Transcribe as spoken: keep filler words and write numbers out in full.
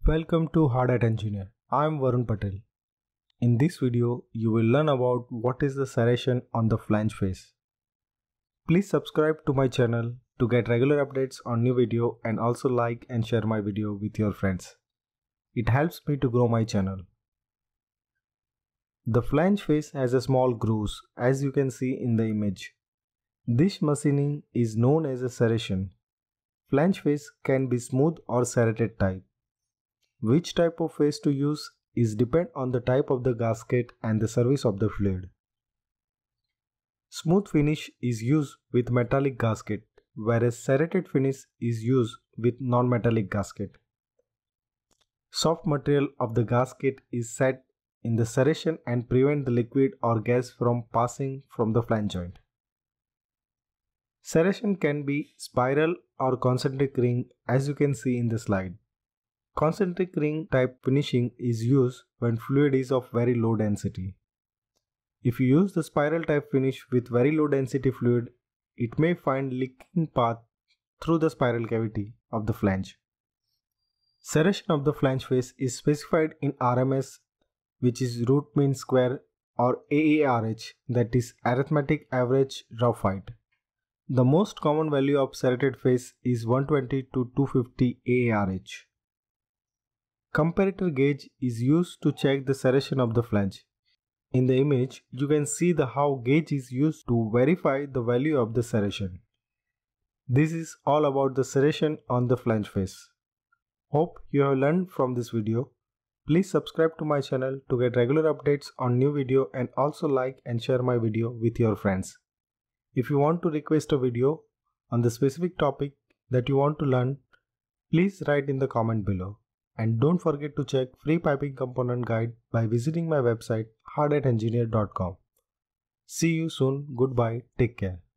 Welcome to Hard Hat Engineer. I am Varun Patel. In this video, you will learn about what is the serration on the flange face. Please subscribe to my channel to get regular updates on new video and also like and share my video with your friends. It helps me to grow my channel. The flange face has a small grooves as you can see in the image. This machining is known as a serration. Flange face can be smooth or serrated type. Which type of face to use is depend on the type of the gasket and the service of the fluid. Smooth finish is used with metallic gasket, whereas serrated finish is used with non-metallic gasket. Soft material of the gasket is set in the serration and prevent the liquid or gas from passing from the flange joint. Serration can be spiral or concentric ring as you can see in the slide. Concentric ring type finishing is used when fluid is of very low density. If you use the spiral type finish with very low density fluid, it may find leaking path through the spiral cavity of the flange. Serration of the flange face is specified in R M S, which is root mean square, or A A R H, that is arithmetic average rough height. The most common value of serrated face is one twenty to two fifty A A R H. Comparator gauge is used to check the serration of the flange. In the image, you can see the how gauge is used to verify the value of the serration. This is all about the serration on the flange face. Hope you have learned from this video. Please subscribe to my channel to get regular updates on new video and also like and share my video with your friends. If you want to request a video on the specific topic that you want to learn, please write in the comment below. And don't forget to check free piping component guide by visiting my website hard hat engineer dot com. See you soon. Goodbye. Take care.